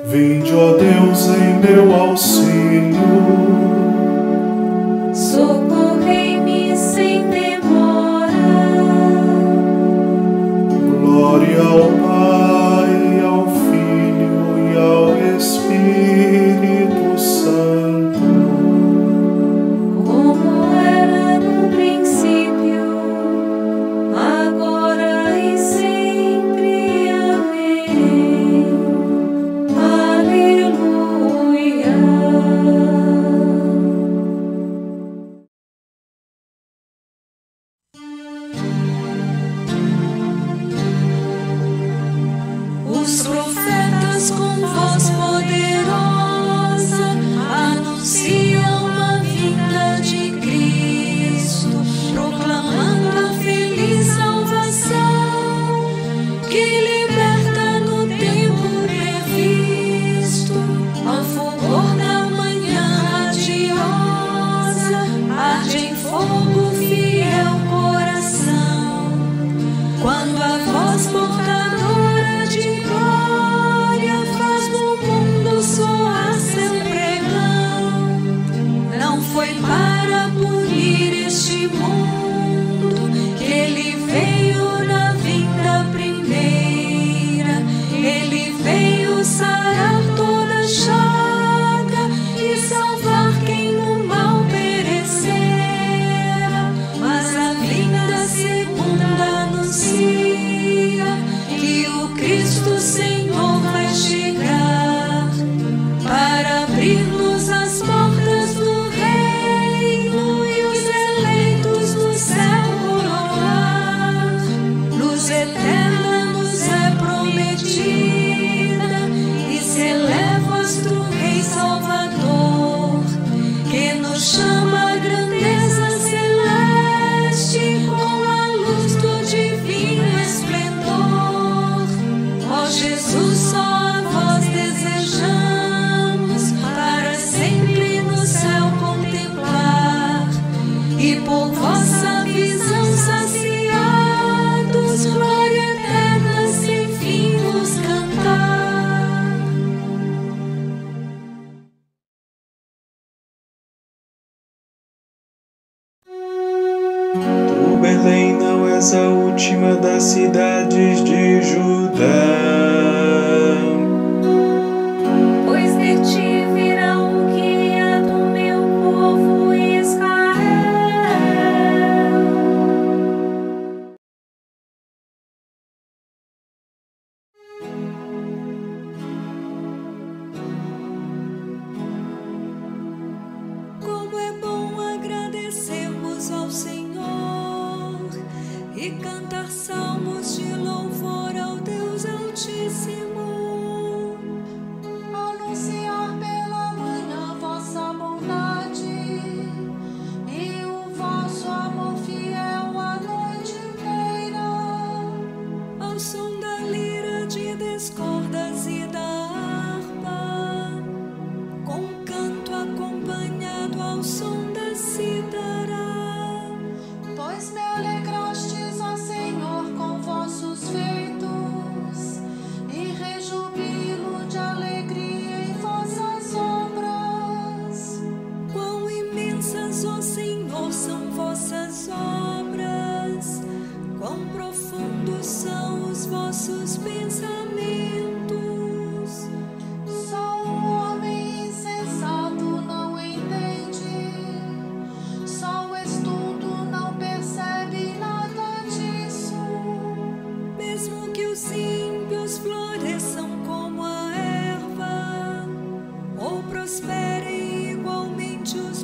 Vinde, ó Deus, em meu auxílio. Socorrei-me sem demora. Glória ao Pai, ao Filho e ao Espírito Santo. Como era no princípio, agora e sempre. Amém. Aleluia. Os profetas com voz poderosa anunciam a vinda de Cristo, proclamando a feliz salvação que liberta no tempo previsto. Ao fulgor da manhã radiosa, arde em fogo fiel coração, quando a voz portadora de glória faz no mundo soar seu pregão. Não foi para punir este mundo que ele veio na vinda primeira. Ele veio sarar toda chaga e salvar quem no mal perecera. Mas a vinda segunda anuncia que o Cristo Senhor vai chegar para abrir-nos as portas do reino e os eleitos no céu coroar. Luz eterna nos é prometida e se eleva o astro Rei Salvador, que nos chama à grandeza celeste com a luz do divino esplendor. Ó Jesus, só a vós desejamos para sempre no céu contemplar, e por vossa visão saciados, glória eterna sem fim vos cantar. Tu, Belém, não és a última das cidades de Judá, Pois de ti virá o guia do meu povo Israel. Como é bom agradecermos ao Senhor e cantar salmos de louvor ao Deus Altíssimo. Anunciar pela manhã vossa bondade e o vosso amor fiel a noite inteira. Ao som da lira de descordas e da harpa, com canto acompanhado ao som da cítara. Pois me alegrastes, ó Senhor, com vossos feitos, e rejubilo de alegria em vossas obras. Quão imensas, ó Senhor, são vossas obras, quão profundos são os vossos pensamentos. Só o homem insensato não entende, só o estudo não percebe nada disso. Mesmo que os ímpios floresçam como a erva, ou prosperem igualmente os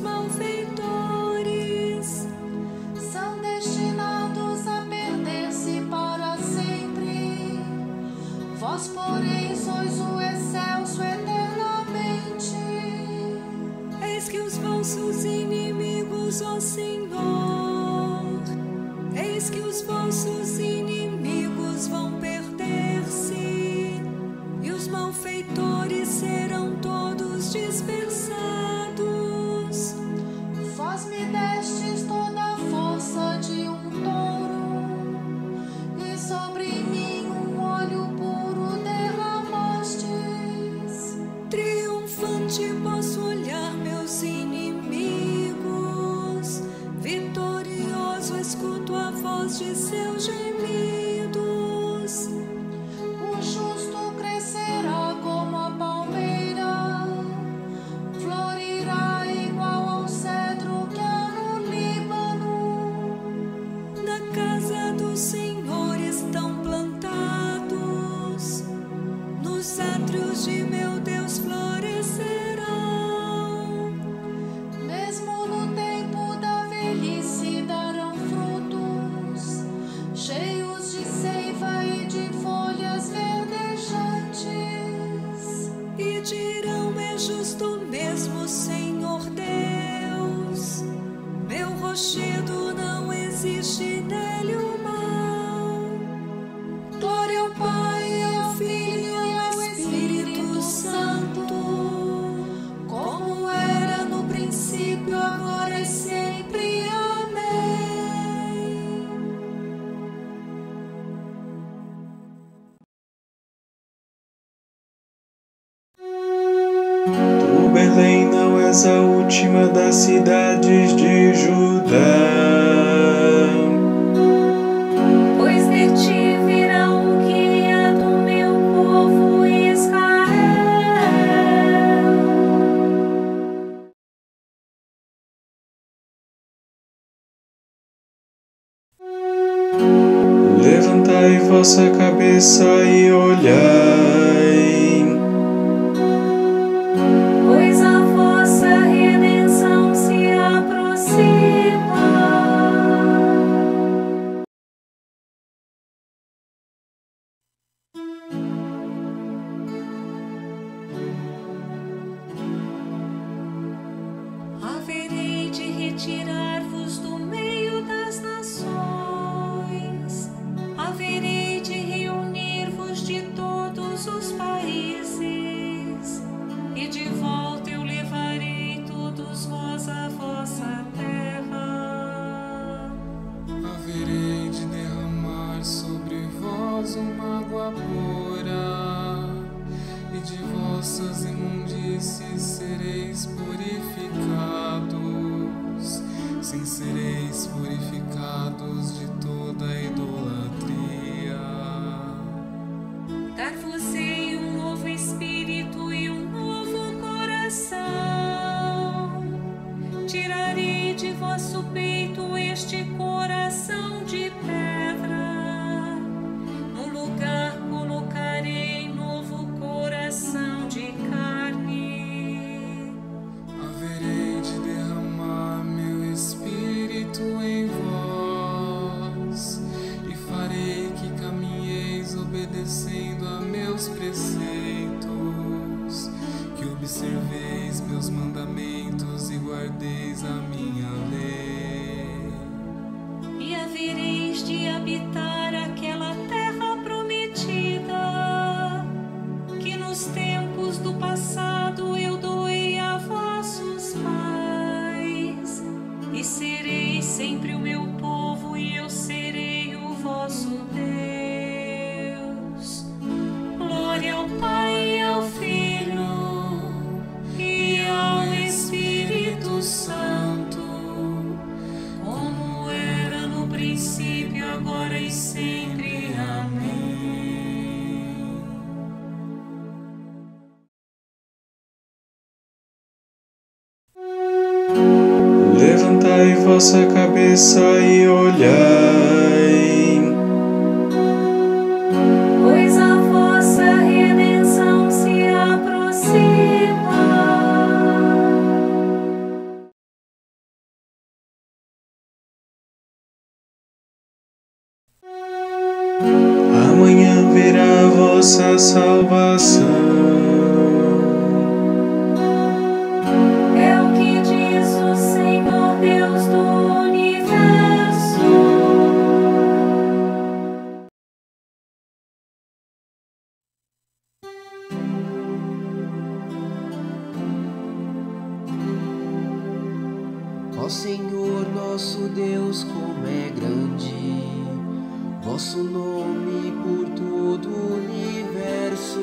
malfeitores, São destinados a perder-se para sempre. Vós, porém, sois o excelso eternamente. eis que os vossos inimigos, ó Senhor, eis que os vossos inimigos vão perder-se, e os malfeitores serão todos dispersados. Vós me destes toda a força de um touro, e sobre mim um óleo puro derramastes. Tu, Belém, não és a última das cidades de Judá, pois de ti virá o guia do meu povo Israel. Levantai vossa cabeça e olhai, Pois a vossa redenção se aproxima. Haverei de retirar-vos do meio das nações, haverei de reunir-vos de todos os países, e de volta eu levarei todos vós à vossa terra. Haverei de derramar sobre vós uma água pura, e de vossas imundícies sereis purificados, sim, sereis purificados de toda a idolatria. Dar-vos-ei um novo espírito e um novo coração. Tirarei de vosso peito este coração de pedra. No lugar colocarei novo coração de carne. Haverei de derramar meu espírito em vós, e farei que caminheis obedecendo a meus preceitos, que observeis meus mandamentos e guardeis a minha lei. E havereis de habitar aquela terra prometida, que nos tempos do passado eu doei a vossos pais, e sereis sempre o meu povo e eu serei o vosso Deus. Glória ao Pai e ao Filho e ao Espírito Santo, como era no princípio, agora e sempre. Amém. levantai vossa cabeça e olhai, Pois a vossa redenção se aproxima. amanhã virá a vossa salvação. É o que diz o Senhor Deus do universo. Ó Senhor nosso Deus, como é grande vosso nome por todo o universo.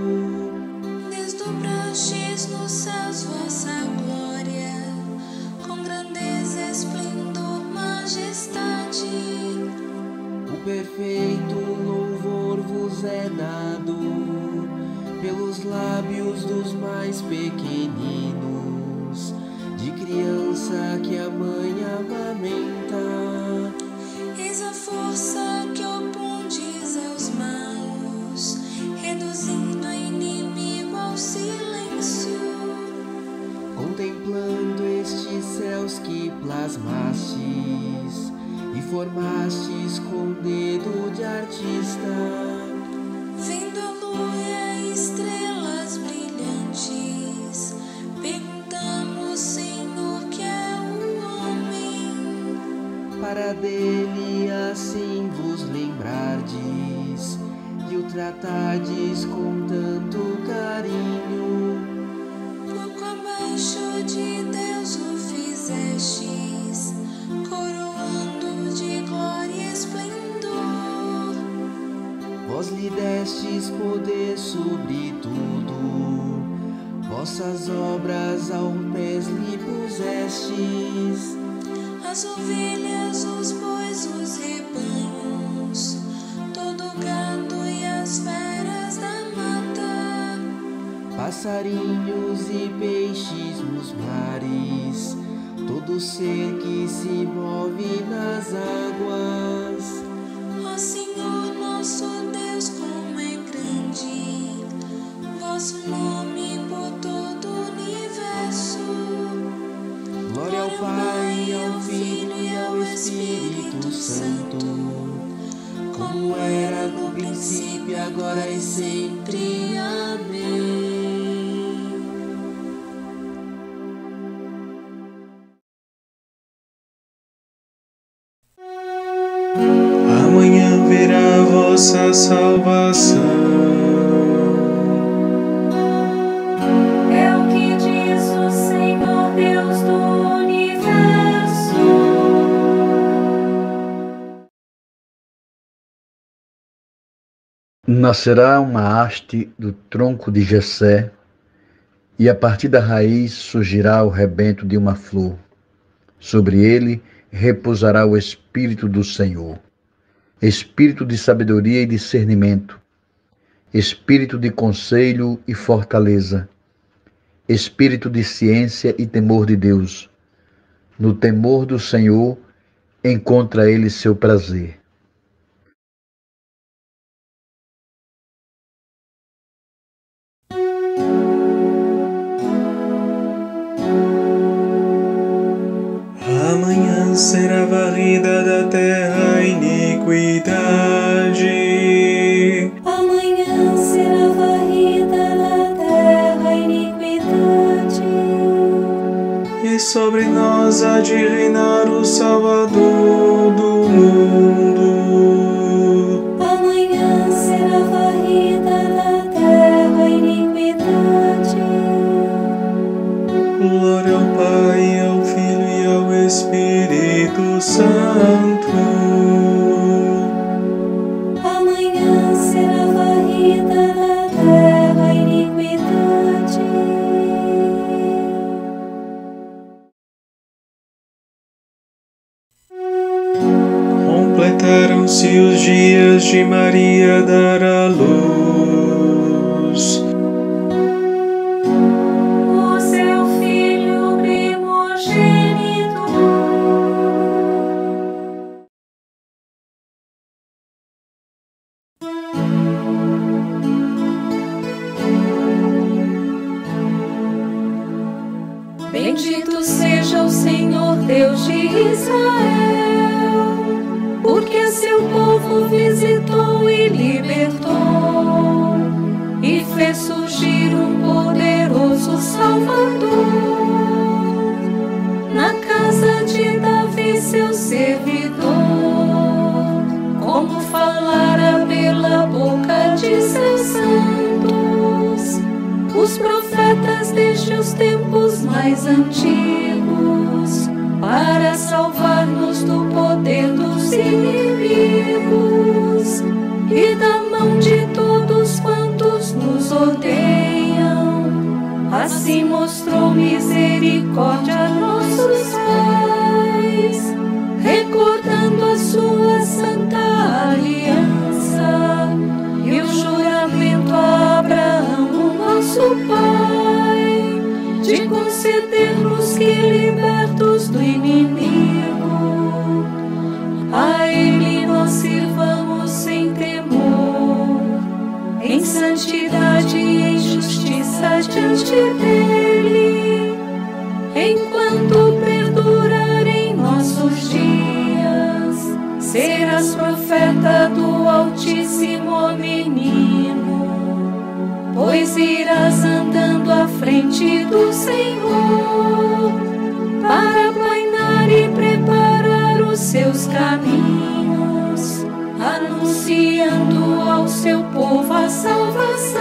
Desdobrastes nos céus vossa glória, com grandeza, esplendor, majestade. O perfeito louvor vos é dado pelos lábios dos mais pequeninos, de criança que a mãe amamenta. Eis a força que opondes aos maus, reduzindo o inimigo ao silêncio. Contemplando estes céus que plasmastes e formastes com dedo de artista, Vendo a lua e estrelas brilhantes, perguntamos, Senhor, que é o homem, para dele assim vos lembrardes e o tratardes com tanto carinho. pouco abaixo de Deus o fizestes, coroando de glória e esplendor. Vós lhe destes poder sobre tudo, vossas obras ao pés lhe pusestes. As ovelhas, os bois, os rebanhos, todo o gado e as feras da mata, Passarinhos e peixes nos mares, todo ser que se move nas águas. ó Senhor nosso Deus, como é grande vosso nome por todo o universo. Glória ao Pai, ao Filho e ao Espírito Santo, como era no princípio, agora e sempre. Amém. Amanhã virá a vossa salvação. É o que diz o Senhor Deus do universo. Nascerá uma haste do tronco de Jessé, e a partir da raiz surgirá o rebento de uma flor. Sobre ele repousará o Espírito do Senhor, Espírito de sabedoria e discernimento, Espírito de conselho e fortaleza, Espírito de ciência e temor de Deus. No temor do Senhor encontra ele seu prazer. Amanhã será varrida da terra a iniquidade. Amanhã será varrida da terra a iniquidade. E sobre nós há de reinar o Salvador do mundo. Amanhã será varrida da terra a iniquidade. Glória ao Pai, ao Filho e ao Espírito Santo. Amanhã será varrida da terra a iniquidade. Completaram-se os dias de Maria dar à luz. O seu filho primogênito. Bendito seja o Senhor Deus de Israel, porque seu povo visitou e libertou, e fez surgir um poderoso Salvador. Na casa de Davi, seu servidor, como falara pela boca de seus santos, os profetas desde os tempos mais antigos, para salvar-nos do poder dos inimigos e da mão de todos quantos nos odeiam. Assim mostrou misericórdia a nossos pais, recordando a sua santa aliança e o juramento a Abraão, o nosso pai, de conceder-nos que, libertos do inimigo, a ele nós sirvamos sem temor, em santidade e em justiça diante dele, enquanto perdurarem nossos dias. Serás profeta do Altíssimo, ó menino, pois irás andando à frente do Senhor, para aplainar e preparar os seus caminhos, anunciando ao seu povo a salvação,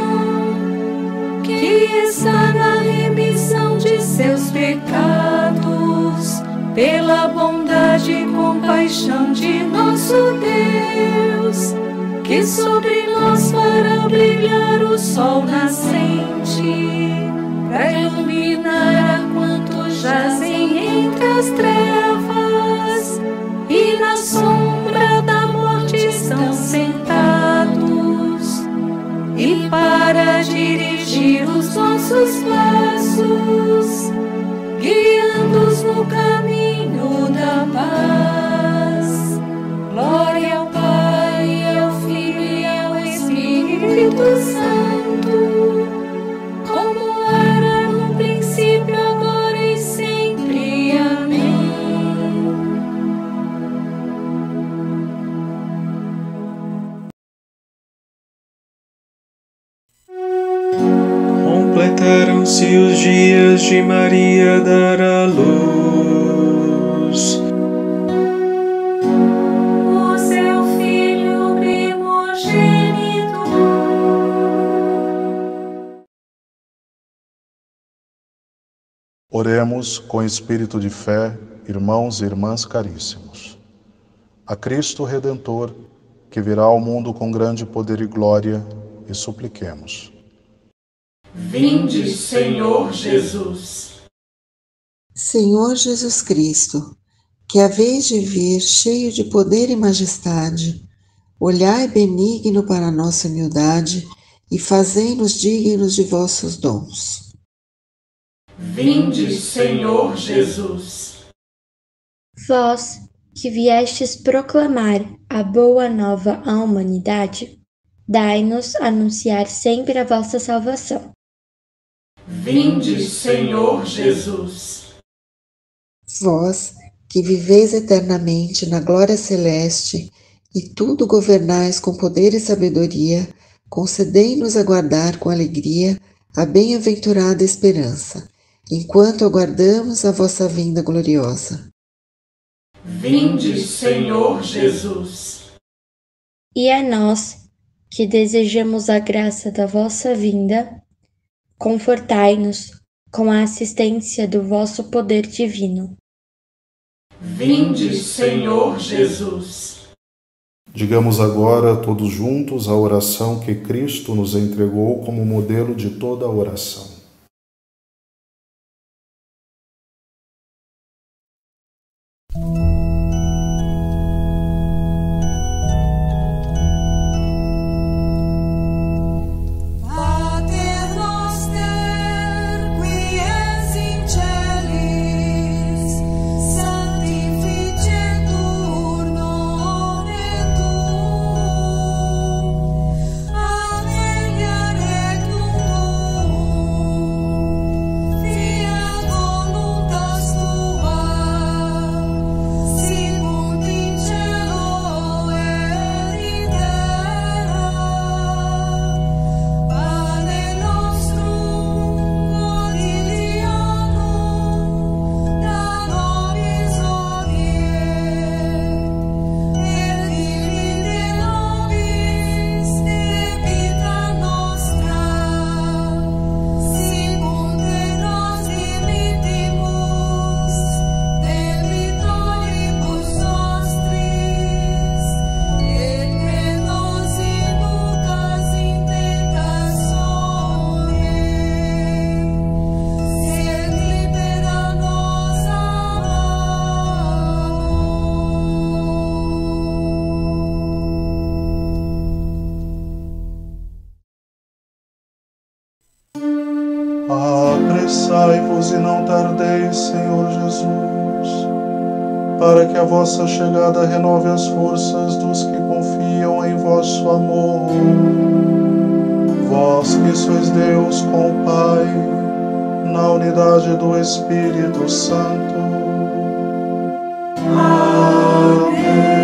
que está na remissão de seus pecados, pela bondade e compaixão de nosso Deus, que sobre nós fará brilhar o sol nascente, para iluminar a quantos jazem entre as trevas e na sombra da morte estão sentados, e para dirigir os nossos passos, guiando-os no caminho da paz. Glória ao Pai, ao Filho e ao Espírito Santo, como era no princípio, agora e sempre. Amém. Completaram-se os dias de Maria dar à luz O seu Filho primogênito. Oremos com espírito de fé, irmãos e irmãs caríssimos. A Cristo Redentor, que virá ao mundo com grande poder e glória, e supliquemos. Vinde, Senhor Jesus. Senhor Jesus Cristo, que haveis de vir cheio de poder e majestade, olhai benigno para a nossa humildade e fazei-nos dignos de vossos dons. Vinde, Senhor Jesus. Vós, que viestes proclamar a boa nova à humanidade, dai-nos anunciar sempre a vossa salvação. Vinde, Senhor Jesus. Vós, que viveis eternamente na glória celeste e tudo governais com poder e sabedoria, concedei-nos aguardar com alegria a bem-aventurada esperança, enquanto aguardamos a vossa vinda gloriosa. Vinde, Senhor Jesus. E a nós, que desejamos a graça da vossa vinda, confortai-nos com a assistência do vosso poder divino. Vinde, Senhor Jesus. Digamos agora, todos juntos, a oração que Cristo nos entregou como modelo de toda a oração. Pater noster, qui es in celis, sanctificetur nomen tuum, adveniat regnum tuum, fiat voluntas tua, sicut in cielo et in terra. Pane nostrum quotidianum da nobis hodie, et divide nobis debita nostra, sicut et nos dimittimus debitoribus nostris, et ne nos inducas in tentationem, sed libera nos a Apressai-vos e não tardeis, Senhor Jesus, para que a vossa chegada renove as forças dos que confiam em vosso amor. Vós que sois Deus com o Pai, na unidade do Espírito Santo. Amém.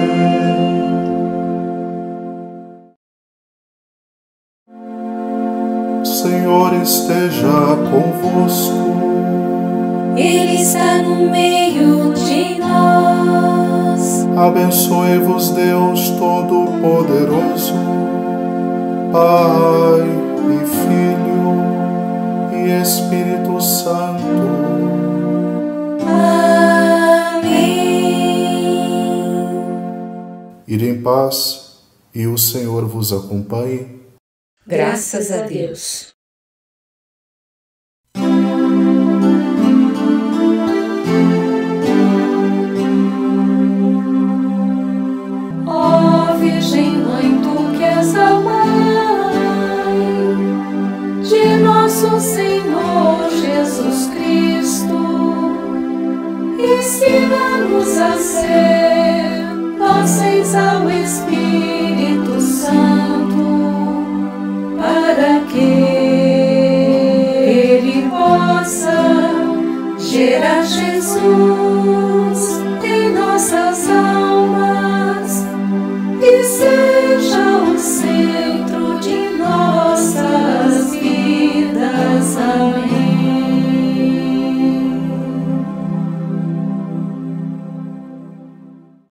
Senhor esteja convosco. Ele está no meio de nós. Abençoe-vos Deus Todo-Poderoso, Pai e Filho e Espírito Santo. Amém. Ide em paz e o Senhor vos acompanhe. Graças a Deus. nosso Senhor Jesus Cristo, ensina-nos a ser dóceis ao Espírito Santo, para que Ele possa gerar Jesus